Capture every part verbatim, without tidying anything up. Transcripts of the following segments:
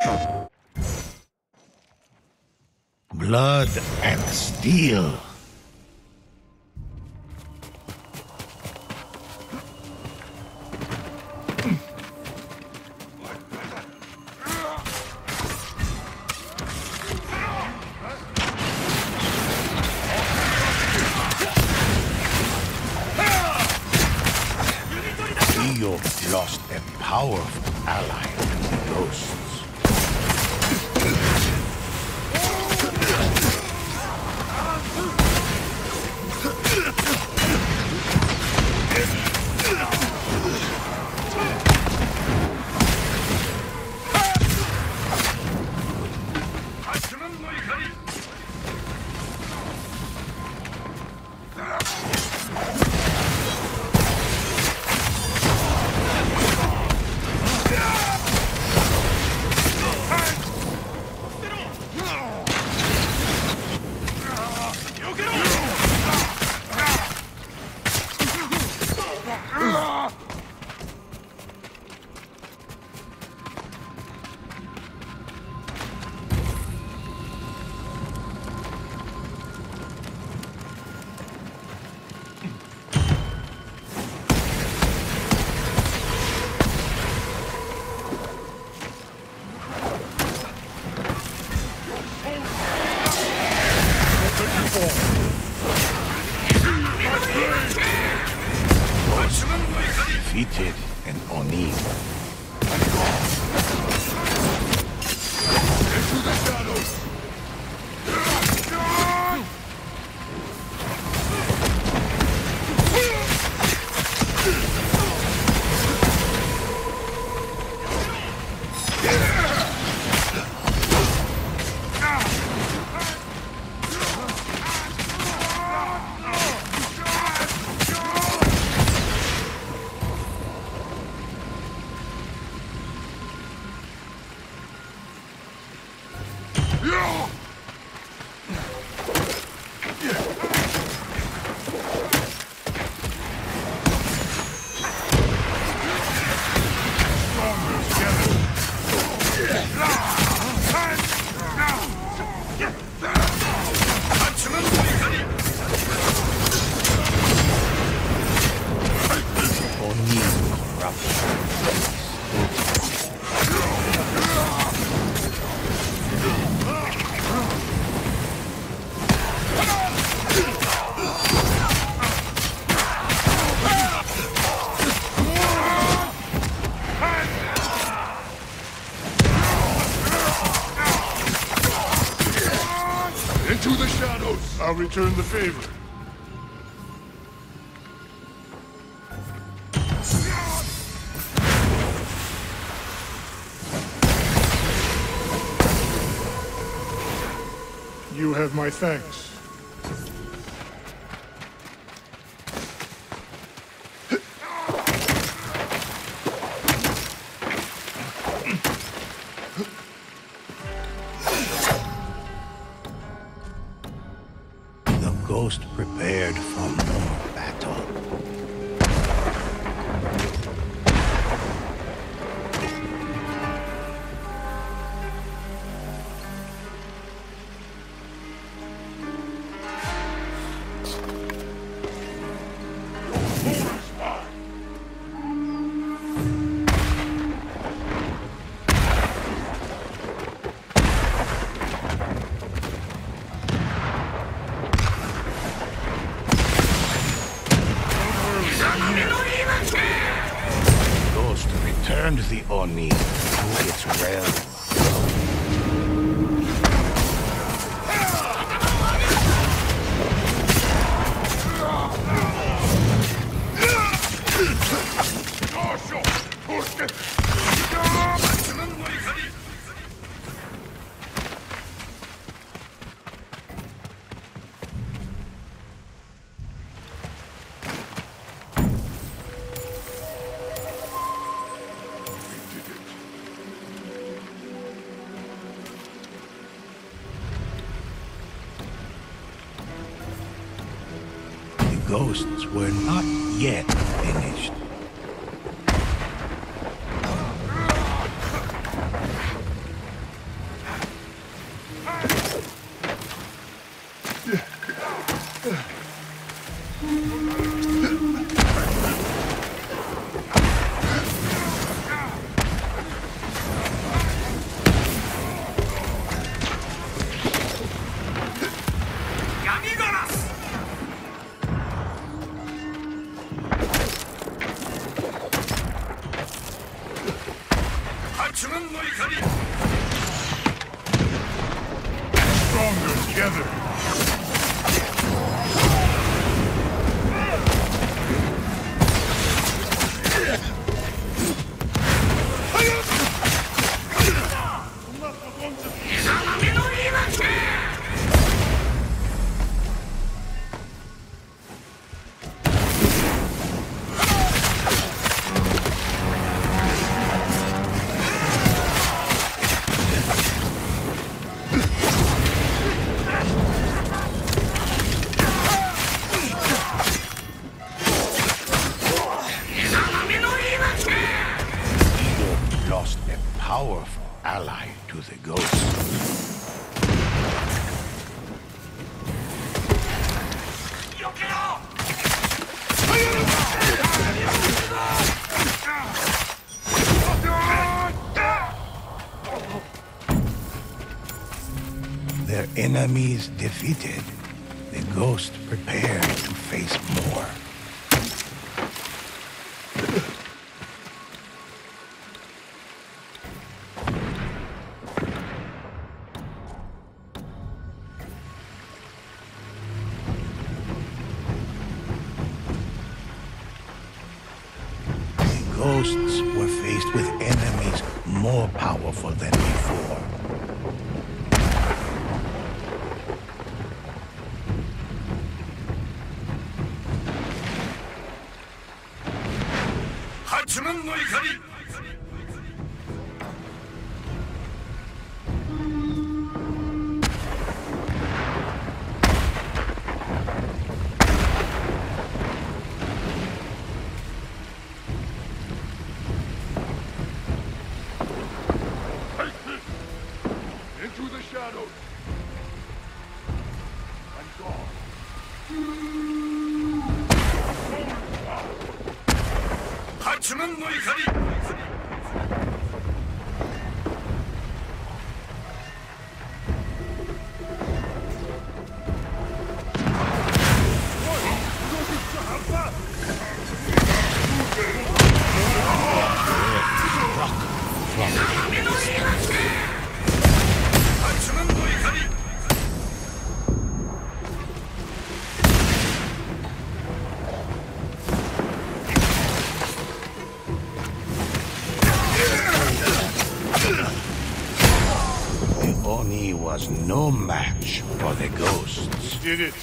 Blood and steel. Dio lost a powerful ally in the ghosts. Defeated an Ronin. Into the shadows! Into the shadows! I'll return the favor. You have my thanks. The ghost prepared for more battle. Ghost returned the Oni to its realm. Ghosts were not yet finished. Stronger together. Lost a powerful ally to the ghosts. Their enemies defeated, the ghost prepared to face more. Ghosts were faced with enemies more powerful than before. Into the shadows. And gone. The Oni was no match for the ghosts. Did it.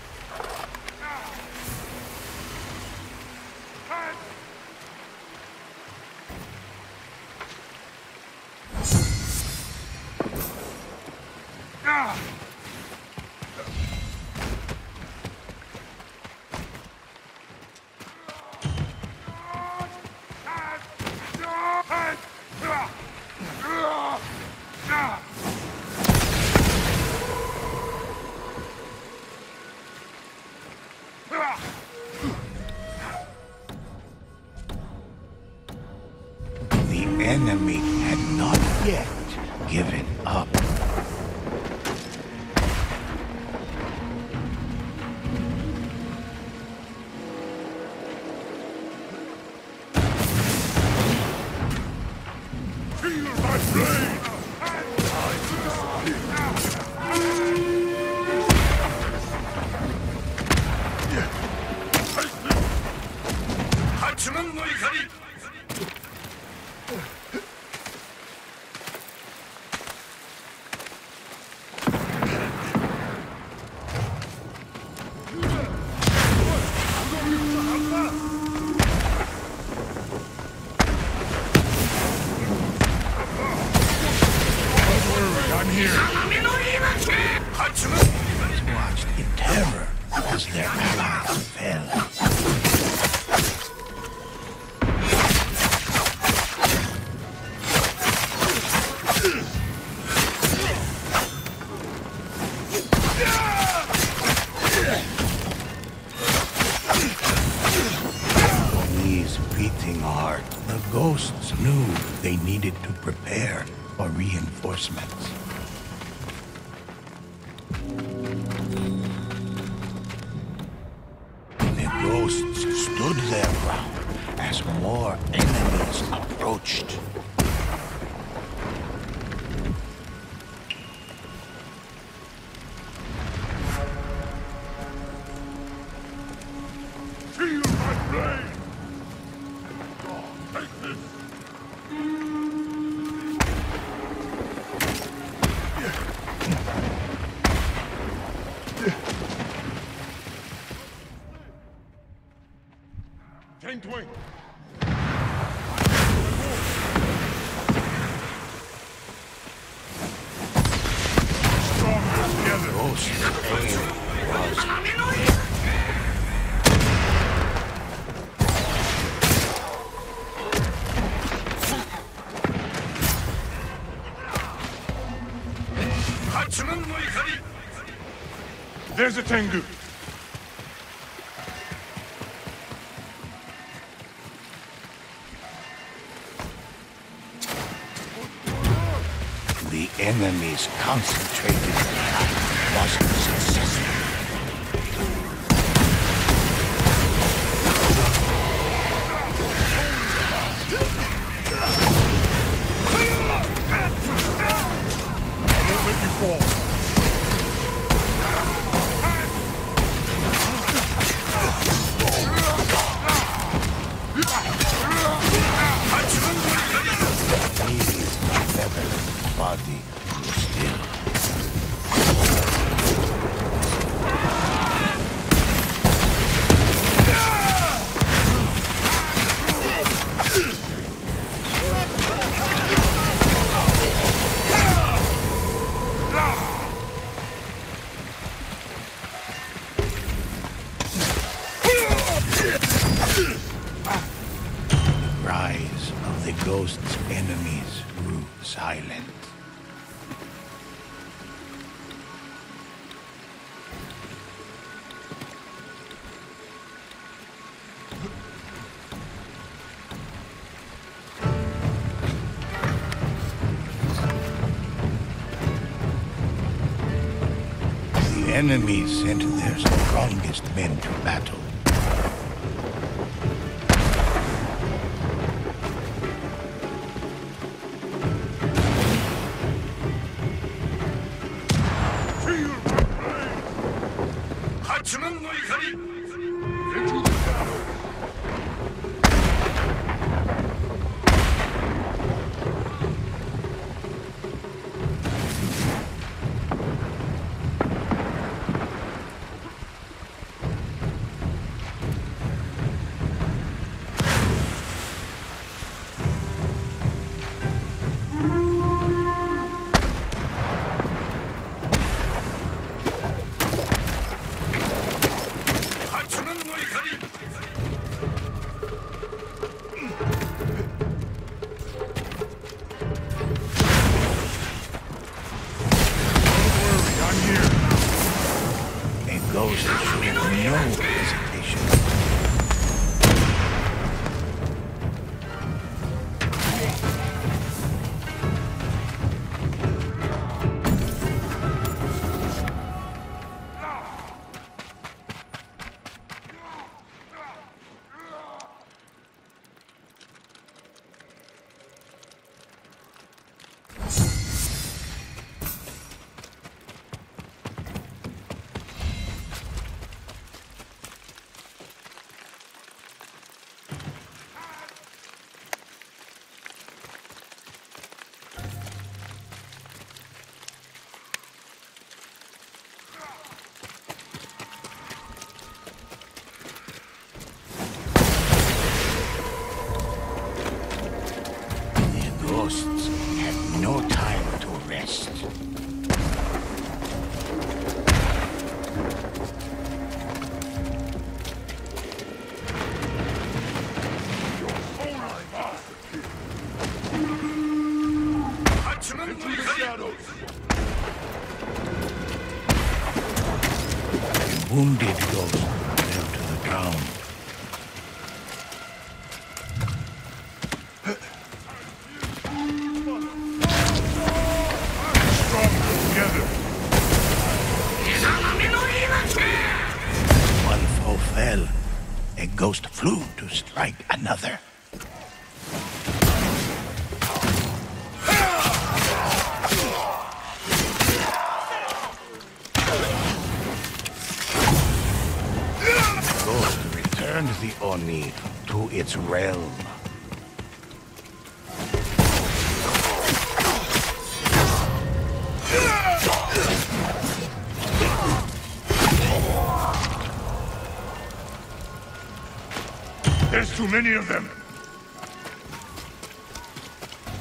The enemy had not yet given up. Feel my blade! I'm here. Watched in terror as their allies fell. Knees beating hard, the ghosts knew they needed to prepare for reinforcements. The ghosts stood their ground as more enemies approached. ghost's aim was There's a Tengu. the enemy's concentrated attack wasn't successful. I won't let you fall. His feathered body grew still. The cries of the ghost's enemies grew silent. The enemies sent their strongest men to battle. Feel my blade! Into the shadows! A ghost showed no hesitation. The ghosts had no time to rest. Into the shadows! The wounded ghost fell to the ground. Stronger together! One foe fell. A ghost flew to strike another. The ghost returned the Oni to its realm. There's too many of them!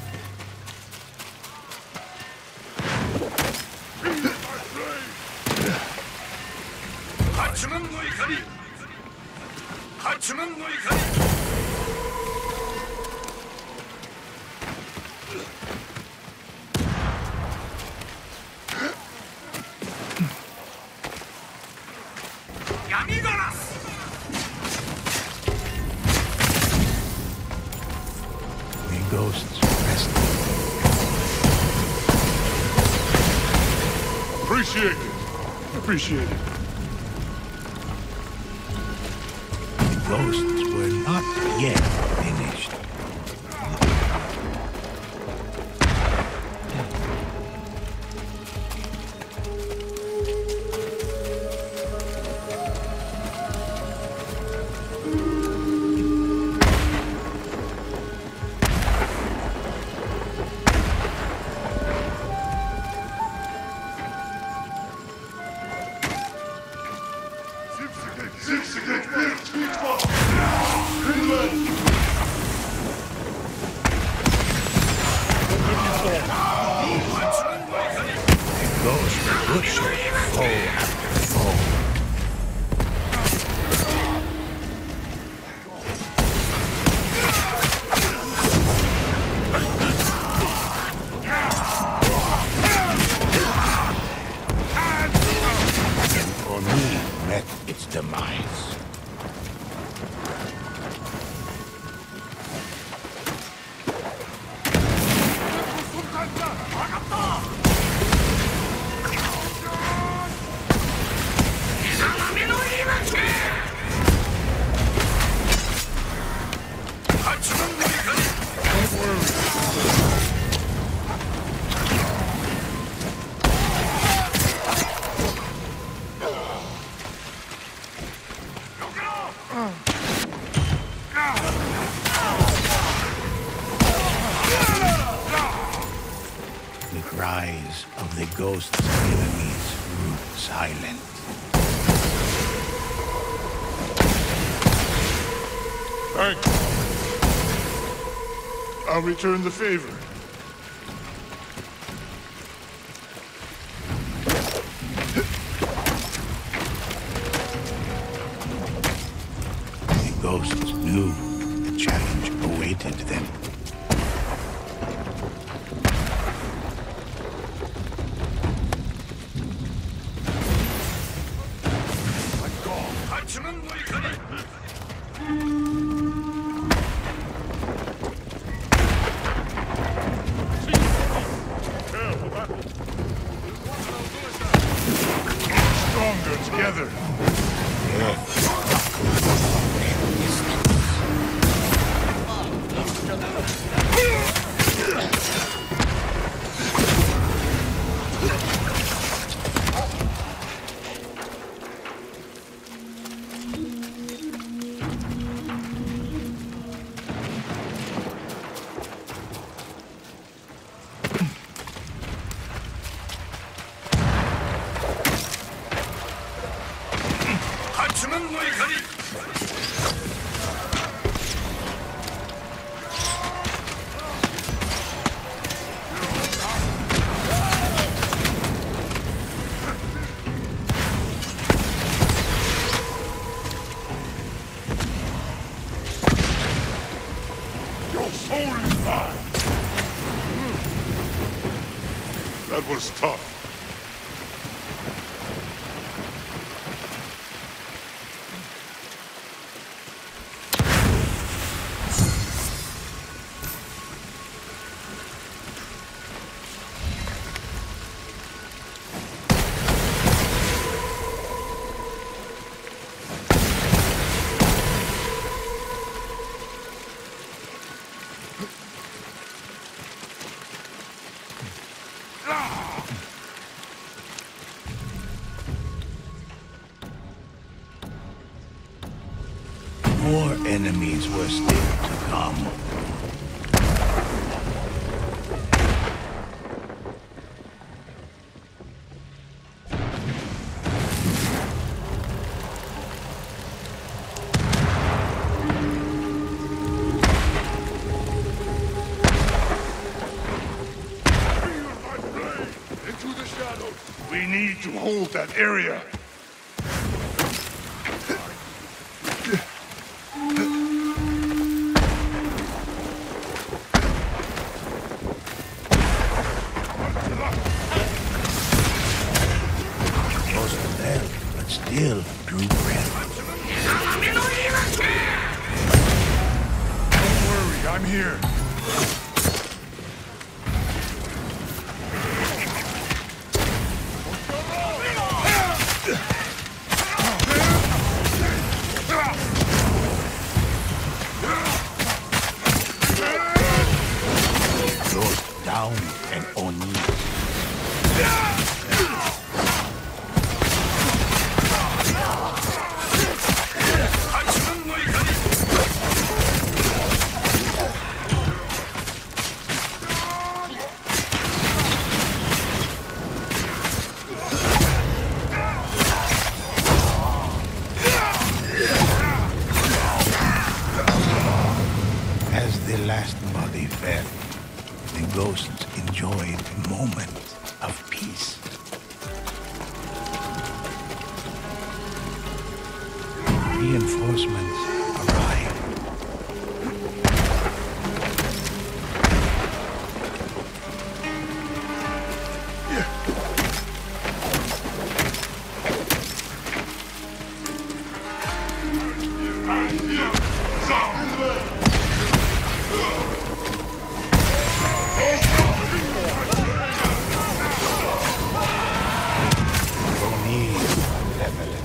Feel my blade! The ghosts rested. Appreciate it. Appreciate it. The ghosts were not yet finished. Its demise. The cries of the ghost's enemies grew silent. Thanks. I'll return the favor. The ghosts knew the challenge awaited them. Stronger together. That was tough. More enemies were still to come. We need to hold that area. still drew breath. Don't worry, I'm here. Ghost down and Oni. As the last body fell, the ghosts enjoyed moments of peace. Reinforcements arrived. Ronin leveling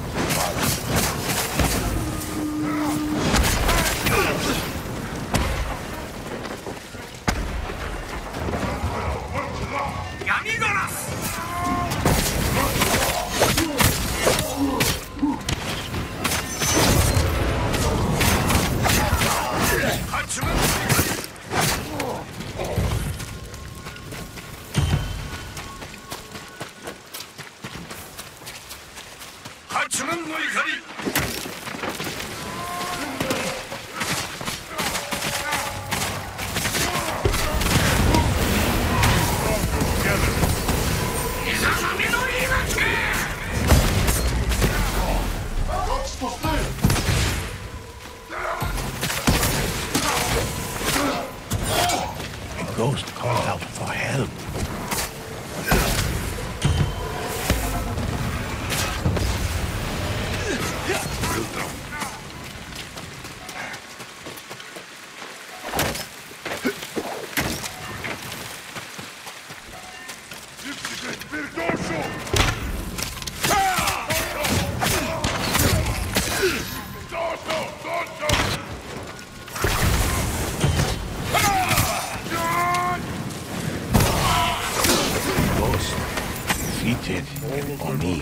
A ghost called out for help. Ghost defeated an Oni.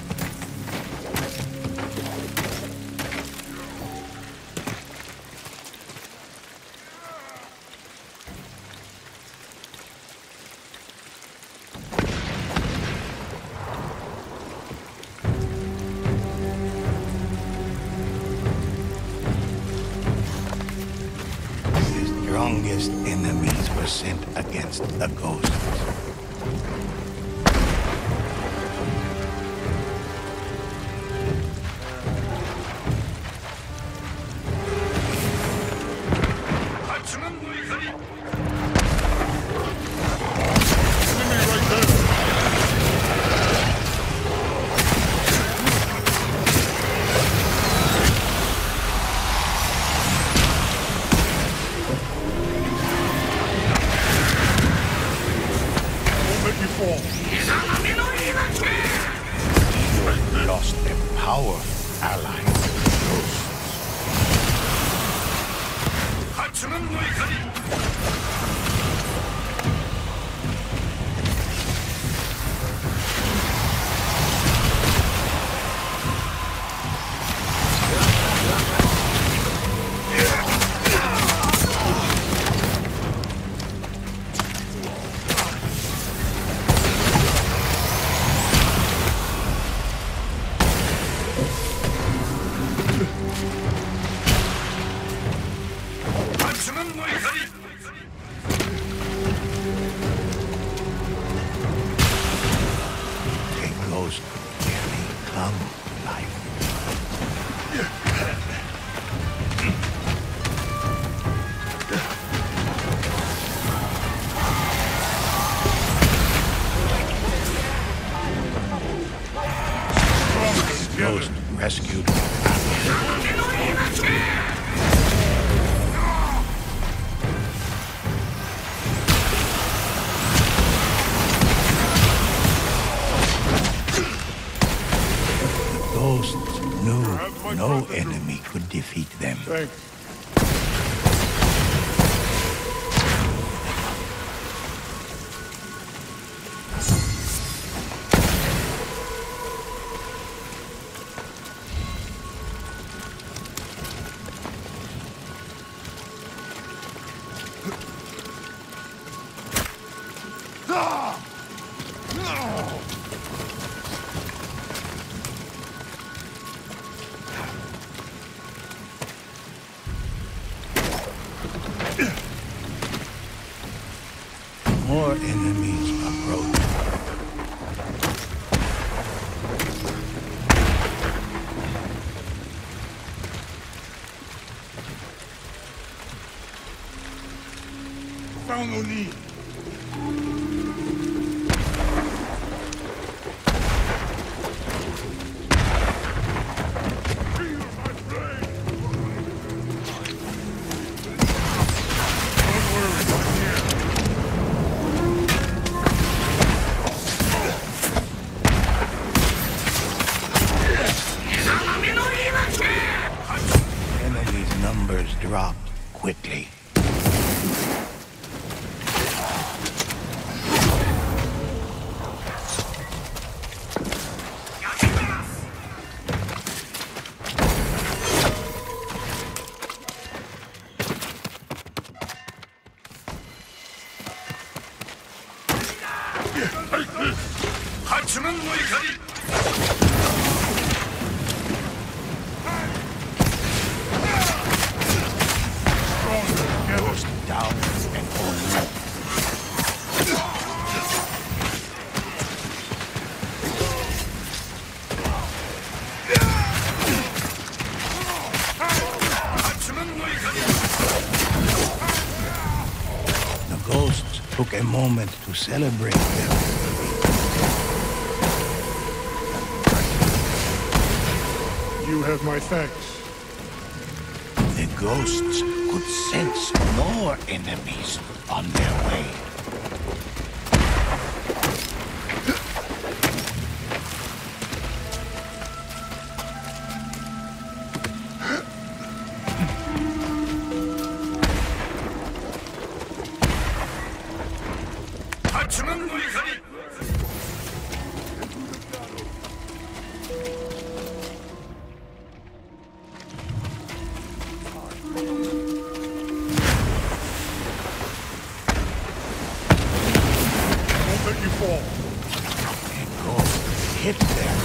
The strongest enemies were sent against the ghosts. You lost a powerful ally. rescued. The ghosts knew no enemy could defeat them. Thanks. More enemies approach. Found Ronin. Enemies' numbers dropped quickly. 하츠는 모이카리. Ghost down and on. 하츠는 모이카리. The ghosts took a moment to celebrate them. You have my thanks. The ghosts could sense more enemies on their way. 하츠는 모이카리. Let you fall. A ghost hit them.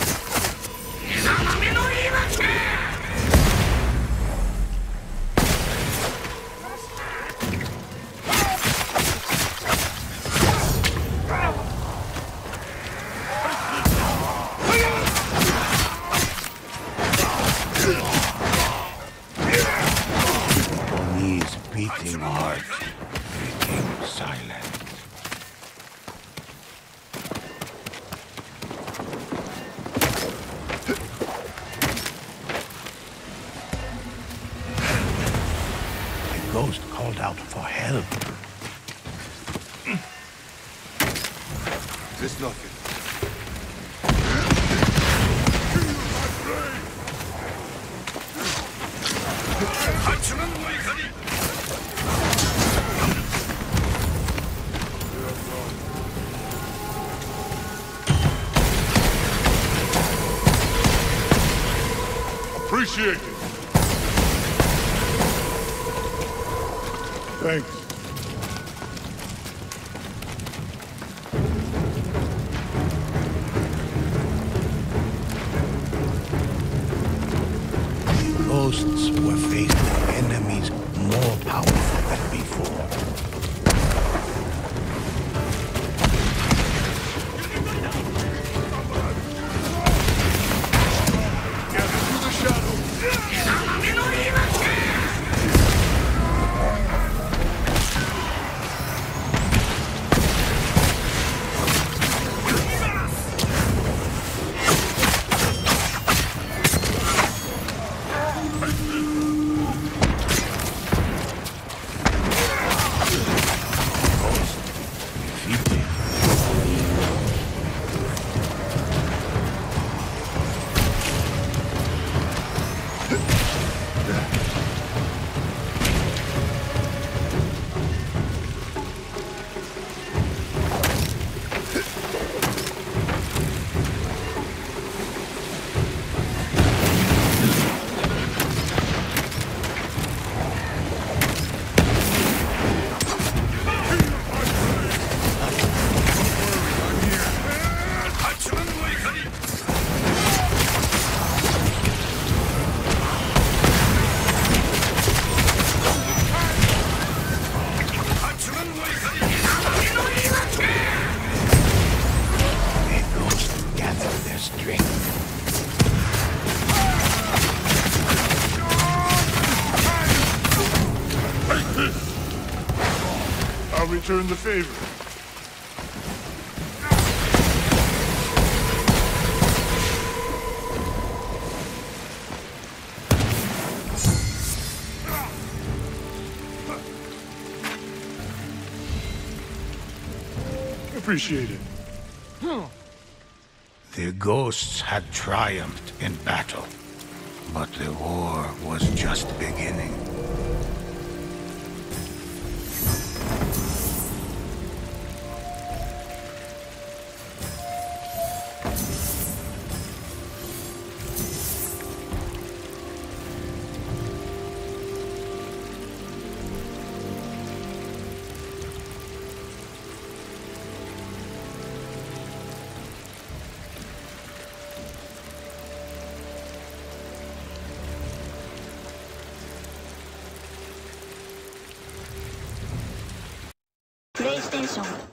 Oni's beating heart became silent. The ghost called out for help. There's nothing. 하츠는 모이카리. Appreciate it. Thanks. Ghosts were faced with enemies more powerful than before. Get into the shadow. return the favor. Appreciate it. The ghosts had triumphed in battle, but the war was just beginning. PlayStation